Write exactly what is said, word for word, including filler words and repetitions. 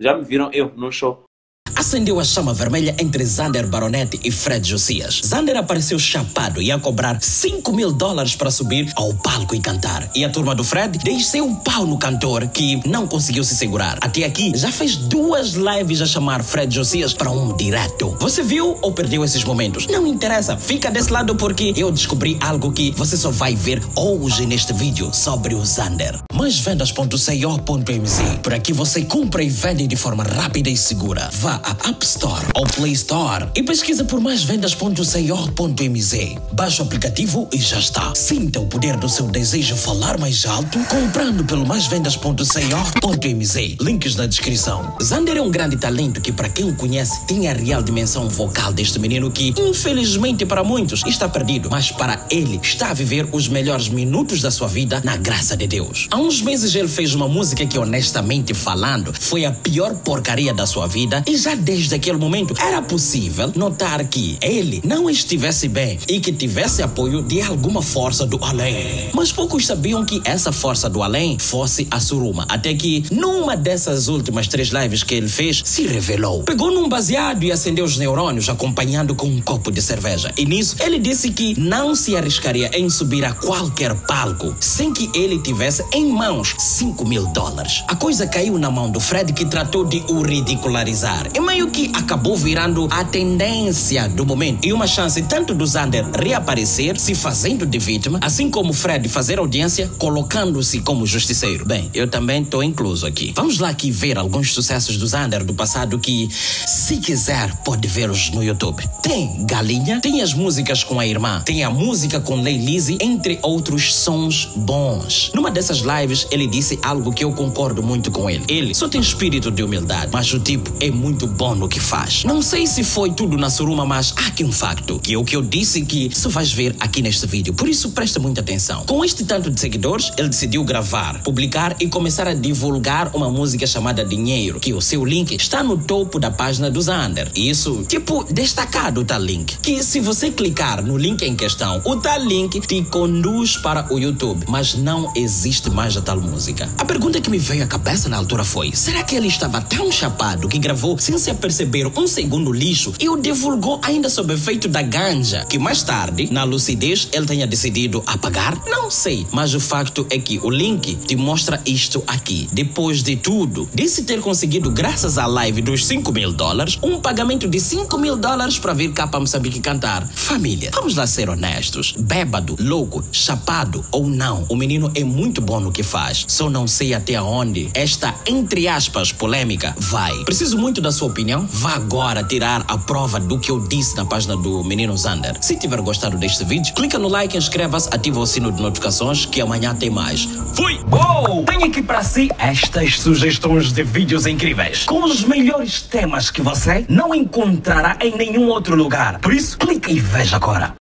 Já me viram eu no show. Acendeu a chama vermelha entre Zander Baronetti e Fred Josias. Zander apareceu chapado e ia cobrar cinco mil dólares para subir ao palco e cantar. E a turma do Fred desceu um pau no cantor, que não conseguiu se segurar. Até aqui, já fez duas lives a chamar Fred Josias para um direto. Você viu ou perdeu esses momentos? Não interessa, fica desse lado porque eu descobri algo que você só vai ver hoje neste vídeo sobre o Zander. mais vendas ponto co ponto m z. Por aqui você compra e vende de forma rápida e segura. Vá a App Store ou Play Store e pesquisa por mais vendas ponto co ponto m z. Baixe o aplicativo e já está. Sinta o poder do seu desejo falar mais alto comprando pelo mais vendas ponto co ponto m z. Links na descrição. Zander é um grande talento que, para quem o conhece, tem a real dimensão vocal deste menino que, infelizmente para muitos, está perdido, mas para ele está a viver os melhores minutos da sua vida na graça de Deus. Há uns meses ele fez uma música que, honestamente falando, foi a pior porcaria da sua vida, e já desde aquele momento era possível notar que ele não estivesse bem e que tivesse apoio de alguma força do além. Mas poucos sabiam que essa força do além fosse a Suruma, até que numa dessas últimas três lives que ele fez, se revelou. Pegou num baseado e acendeu os neurônios acompanhando com um copo de cerveja. E nisso ele disse que não se arriscaria em subir a qualquer palco sem que ele tivesse em mãos cinco mil dólares. A coisa caiu na mão do Fred, que tratou de o ridicularizar. E meio que acabou virando a tendência do momento e uma chance tanto do Zander reaparecer se fazendo de vítima, assim como Fred fazer audiência colocando-se como justiceiro. Bem, eu também estou incluso aqui. Vamos lá aqui ver alguns sucessos do Zander do passado que, se quiser, pode vê-los no YouTube. Tem Galinha, tem as músicas com a irmã, tem a música com Lei Lizzy, entre outros sons bons. Numa dessas lives, ele disse algo que eu concordo muito com ele. Ele só tem espírito de humildade, mas o tipo é muito bom no que faz. Não sei se foi tudo na Suruma, mas há aqui um facto, que é o que eu disse que só vais ver aqui neste vídeo. Por isso, presta muita atenção. Com este tanto de seguidores, ele decidiu gravar, publicar e começar a divulgar uma música chamada Dinheiro, que o seu link está no topo da página do Zander. Isso, tipo, destacado o tal link, que se você clicar no link em questão, o tal link te conduz para o YouTube, mas não existe mais a tal música. A pergunta que me veio à cabeça na altura foi: será que ele estava tão chapado que gravou sem se aperceber um segundo lixo e o divulgou ainda sob efeito da ganja, que mais tarde, na lucidez, ele tenha decidido apagar? Não sei, mas o facto é que o link te mostra isto aqui. Depois de tudo, disse ter conseguido, graças à live dos cinco mil dólares, um pagamento de cinco mil dólares para vir cá para Moçambique cantar. Família, vamos lá ser honestos. Bêbado, louco, chapado ou não, o menino é muito bom no que faz. Só não sei até onde esta, entre aspas, polêmica vai. Preciso muito da sua opinião. Vá agora tirar a prova do que eu disse na página do menino Zander. Se tiver gostado deste vídeo, clica no like, inscreva-se, ativa o sino de notificações, que amanhã tem mais. Fui! Uou! Tenho aqui para si estas sugestões de vídeos incríveis, com os melhores temas que você não encontrará em nenhum outro lugar. Por isso, clica e veja agora.